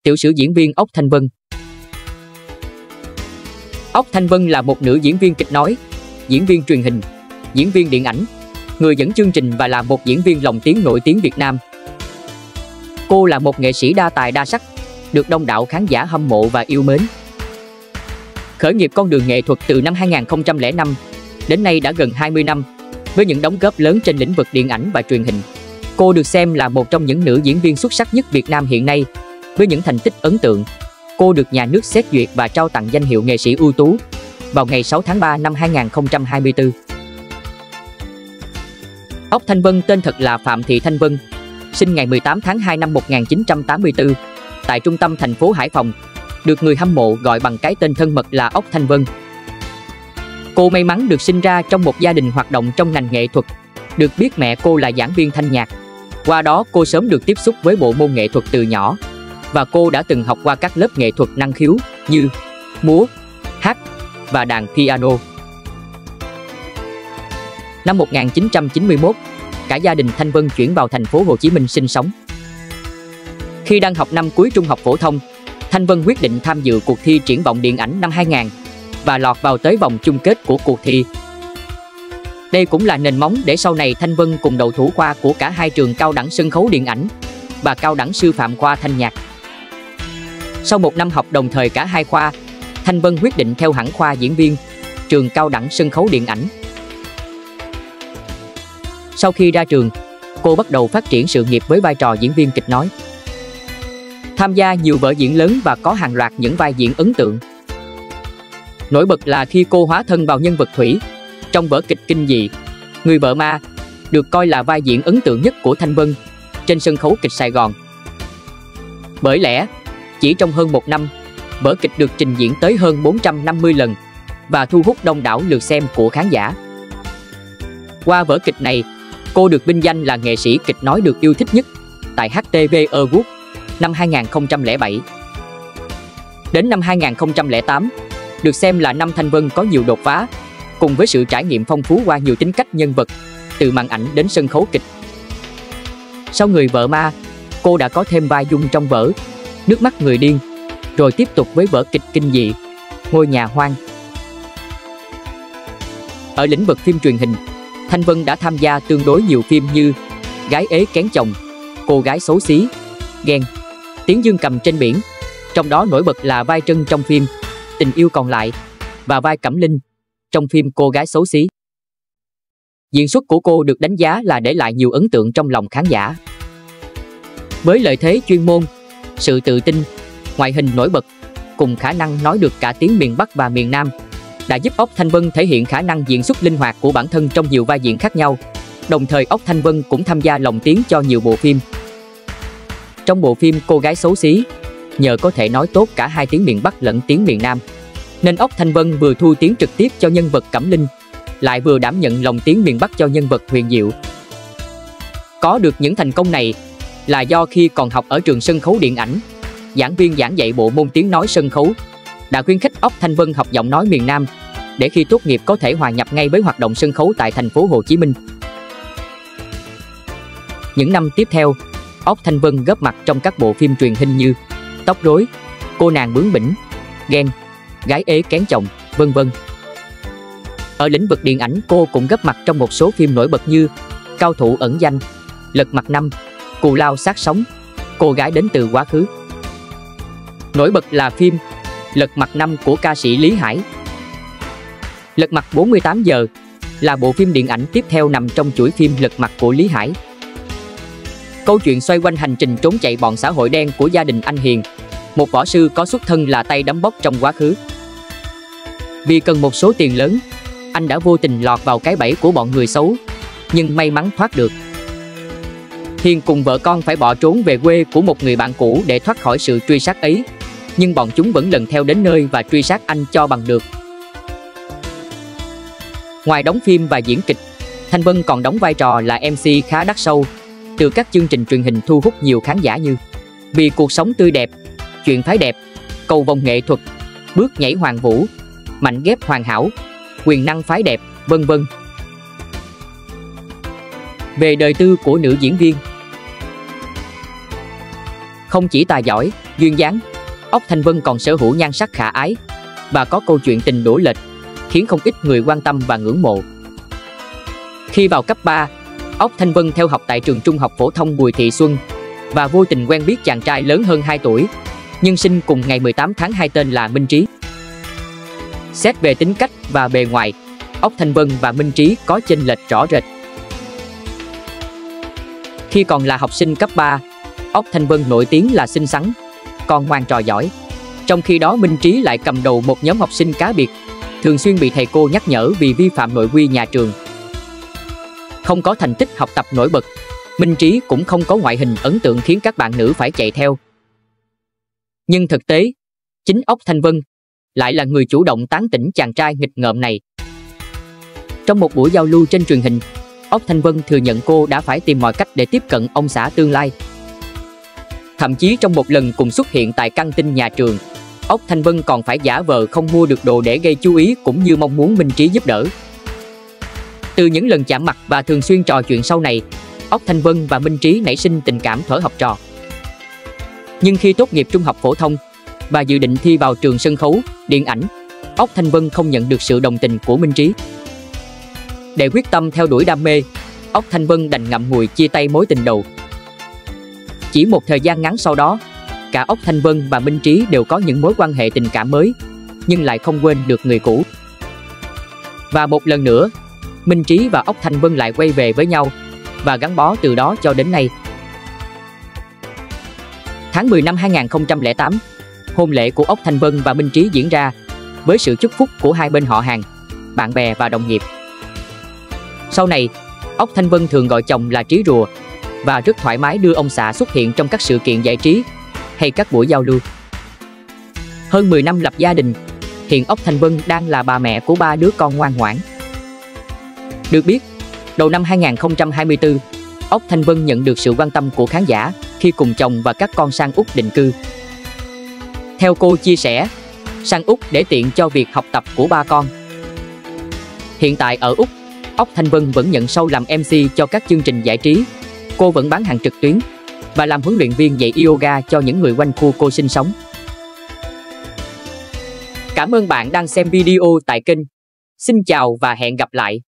Tiểu sử diễn viên Ốc Thanh Vân. Ốc Thanh Vân là một nữ diễn viên kịch nói, diễn viên truyền hình, diễn viên điện ảnh, người dẫn chương trình và là một diễn viên lồng tiếng nổi tiếng Việt Nam. Cô là một nghệ sĩ đa tài đa sắc, được đông đảo khán giả hâm mộ và yêu mến. Khởi nghiệp con đường nghệ thuật từ năm 2005, đến nay đã gần 20 năm, với những đóng góp lớn trên lĩnh vực điện ảnh và truyền hình. Cô được xem là một trong những nữ diễn viên xuất sắc nhất Việt Nam hiện nay, với những thành tích ấn tượng. Cô được nhà nước xét duyệt và trao tặng danh hiệu nghệ sĩ ưu tú vào ngày 6 tháng 3 năm 2024. Ốc Thanh Vân tên thật là Phạm Thị Thanh Vân, sinh ngày 18 tháng 2 năm 1984 tại trung tâm thành phố Hải Phòng, được người hâm mộ gọi bằng cái tên thân mật là Ốc Thanh Vân. Cô may mắn được sinh ra trong một gia đình hoạt động trong ngành nghệ thuật, được biết mẹ cô là giảng viên thanh nhạc. Qua đó cô sớm được tiếp xúc với bộ môn nghệ thuật từ nhỏ, và cô đã từng học qua các lớp nghệ thuật năng khiếu như múa, hát và đàn piano. Năm 1991, cả gia đình Thanh Vân chuyển vào thành phố Hồ Chí Minh sinh sống. Khi đang học năm cuối trung học phổ thông, Thanh Vân quyết định tham dự cuộc thi triển vọng điện ảnh năm 2000 và lọt vào tới vòng chung kết của cuộc thi. Đây cũng là nền móng để sau này Thanh Vân cùng đậu thủ khoa của cả hai trường cao đẳng sân khấu điện ảnh và cao đẳng sư phạm khoa thanh nhạc. Sau một năm học đồng thời cả hai khoa, Thanh Vân quyết định theo hẳn khoa diễn viên, trường cao đẳng sân khấu điện ảnh. Sau khi ra trường, cô bắt đầu phát triển sự nghiệp với vai trò diễn viên kịch nói. Tham gia nhiều vở diễn lớn và có hàng loạt những vai diễn ấn tượng. Nổi bật là khi cô hóa thân vào nhân vật Thủy trong vở kịch kinh dị Người vợ ma, được coi là vai diễn ấn tượng nhất của Thanh Vân trên sân khấu kịch Sài Gòn. Bởi lẽ, chỉ trong hơn một năm, vở kịch được trình diễn tới hơn 450 lần và thu hút đông đảo lượt xem của khán giả. Qua vở kịch này, cô được vinh danh là nghệ sĩ kịch nói được yêu thích nhất tại HTV Awards năm 2007. Đến năm 2008, được xem là năm Thanh Vân có nhiều đột phá, cùng với sự trải nghiệm phong phú qua nhiều tính cách nhân vật, từ màn ảnh đến sân khấu kịch. Sau Người vợ ma, cô đã có thêm vai Dung trong vở Nước mắt người điên, rồi tiếp tục với vở kịch kinh dị Ngôi nhà hoang. Ở lĩnh vực phim truyền hình, Thanh Vân đã tham gia tương đối nhiều phim như Gái ế kén chồng, Cô gái xấu xí, Ghen, Tiếng dương cầm trên biển, trong đó nổi bật là vai Trân trong phim Tình yêu còn lại và vai Cẩm Linh trong phim Cô gái xấu xí. Diễn xuất của cô được đánh giá là để lại nhiều ấn tượng trong lòng khán giả. Với lợi thế chuyên môn, sự tự tin, ngoại hình nổi bật, cùng khả năng nói được cả tiếng miền Bắc và miền Nam, đã giúp Ốc Thanh Vân thể hiện khả năng diễn xuất linh hoạt của bản thân trong nhiều vai diễn khác nhau. Đồng thời Ốc Thanh Vân cũng tham gia lồng tiếng cho nhiều bộ phim. Trong bộ phim Cô gái xấu xí, nhờ có thể nói tốt cả hai tiếng miền Bắc lẫn tiếng miền Nam, nên Ốc Thanh Vân vừa thu tiếng trực tiếp cho nhân vật Cẩm Linh, lại vừa đảm nhận lồng tiếng miền Bắc cho nhân vật Huyền Diệu. Có được những thành công này là do khi còn học ở trường sân khấu điện ảnh, giảng viên giảng dạy bộ môn tiếng nói sân khấu đã khuyến khích Ốc Thanh Vân học giọng nói miền Nam để khi tốt nghiệp có thể hòa nhập ngay với hoạt động sân khấu tại thành phố Hồ Chí Minh. Những năm tiếp theo, Ốc Thanh Vân góp mặt trong các bộ phim truyền hình như Tóc rối, Cô nàng bướng bỉnh, Ghen, Gái ế kén chồng, vân vân. Ở lĩnh vực điện ảnh, cô cũng góp mặt trong một số phim nổi bật như Cao thủ ẩn danh, Lật mặt năm, Cù lao xác sống, Cô gái đến từ quá khứ. Nổi bật là phim Lật mặt năm của ca sĩ Lý Hải. Lật mặt 48 giờ là bộ phim điện ảnh tiếp theo nằm trong chuỗi phim Lật mặt của Lý Hải. Câu chuyện xoay quanh hành trình trốn chạy bọn xã hội đen của gia đình anh Hiền, một võ sư có xuất thân là tay đấm bốc trong quá khứ. Vì cần một số tiền lớn, anh đã vô tình lọt vào cái bẫy của bọn người xấu, nhưng may mắn thoát được. Hiền cùng vợ con phải bỏ trốn về quê của một người bạn cũ để thoát khỏi sự truy sát ấy, nhưng bọn chúng vẫn lần theo đến nơi và truy sát anh cho bằng được. Ngoài đóng phim và diễn kịch, Thanh Vân còn đóng vai trò là MC khá đắt sâu từ các chương trình truyền hình thu hút nhiều khán giả như Vì cuộc sống tươi đẹp, Chuyện phái đẹp, Cầu vồng nghệ thuật, Bước nhảy hoàng vũ, Mạnh ghép hoàn hảo, Quyền năng phái đẹp, vân vân. Về đời tư của nữ diễn viên, không chỉ tài giỏi, duyên dáng, Ốc Thanh Vân còn sở hữu nhan sắc khả ái và có câu chuyện tình đổ lệch, khiến không ít người quan tâm và ngưỡng mộ. Khi vào cấp 3, Ốc Thanh Vân theo học tại trường trung học phổ thông Bùi Thị Xuân và vô tình quen biết chàng trai lớn hơn 2 tuổi, nhưng sinh cùng ngày 18 tháng 2 tên là Minh Trí. Xét về tính cách và bề ngoài, Ốc Thanh Vân và Minh Trí có chênh lệch rõ rệt. Khi còn là học sinh cấp 3, Ốc Thanh Vân nổi tiếng là xinh xắn, con ngoan trò giỏi. Trong khi đó Minh Trí lại cầm đầu một nhóm học sinh cá biệt, thường xuyên bị thầy cô nhắc nhở vì vi phạm nội quy nhà trường. Không có thành tích học tập nổi bật, Minh Trí cũng không có ngoại hình ấn tượng khiến các bạn nữ phải chạy theo. Nhưng thực tế, chính Ốc Thanh Vân lại là người chủ động tán tỉnh chàng trai nghịch ngợm này. Trong một buổi giao lưu trên truyền hình, Ốc Thanh Vân thừa nhận cô đã phải tìm mọi cách để tiếp cận ông xã tương lai. Thậm chí trong một lần cùng xuất hiện tại căng tin nhà trường, Ốc Thanh Vân còn phải giả vờ không mua được đồ để gây chú ý cũng như mong muốn Minh Trí giúp đỡ. Từ những lần chạm mặt và thường xuyên trò chuyện sau này, Ốc Thanh Vân và Minh Trí nảy sinh tình cảm thuở học trò. Nhưng khi tốt nghiệp trung học phổ thông và dự định thi vào trường sân khấu, điện ảnh, Ốc Thanh Vân không nhận được sự đồng tình của Minh Trí. Để quyết tâm theo đuổi đam mê, Ốc Thanh Vân đành ngậm ngùi chia tay mối tình đầu. Chỉ một thời gian ngắn sau đó, cả Ốc Thanh Vân và Minh Trí đều có những mối quan hệ tình cảm mới, nhưng lại không quên được người cũ. Và một lần nữa, Minh Trí và Ốc Thanh Vân lại quay về với nhau và gắn bó từ đó cho đến nay. Tháng 10 năm 2008, hôn lễ của Ốc Thanh Vân và Minh Trí diễn ra với sự chúc phúc của hai bên họ hàng, bạn bè và đồng nghiệp. Sau này, Ốc Thanh Vân thường gọi chồng là Trí Rùa và rất thoải mái đưa ông xã xuất hiện trong các sự kiện giải trí hay các buổi giao lưu. Hơn 10 năm lập gia đình, hiện Ốc Thanh Vân đang là bà mẹ của 3 đứa con ngoan ngoãn. Được biết, đầu năm 2024, Ốc Thanh Vân nhận được sự quan tâm của khán giả khi cùng chồng và các con sang Úc định cư. Theo cô chia sẻ, sang Úc để tiện cho việc học tập của 3 con. Hiện tại ở Úc, Ốc Thanh Vân vẫn nhận show làm MC cho các chương trình giải trí. Cô vẫn bán hàng trực tuyến và làm huấn luyện viên dạy yoga cho những người quanh khu cô sinh sống. Cảm ơn bạn đang xem video tại kênh. Xin chào và hẹn gặp lại.